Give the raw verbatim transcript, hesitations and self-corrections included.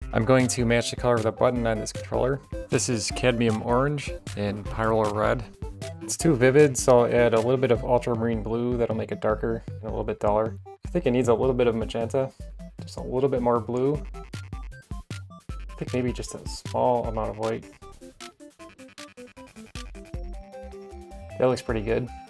I'm going to match the color of the button on this controller. This is cadmium orange and pyrola red. It's too vivid, so I'll add a little bit of ultramarine blue that'll make it darker and a little bit duller. I think it needs a little bit of magenta, just a little bit more blue. I think maybe just a small amount of white. That looks pretty good.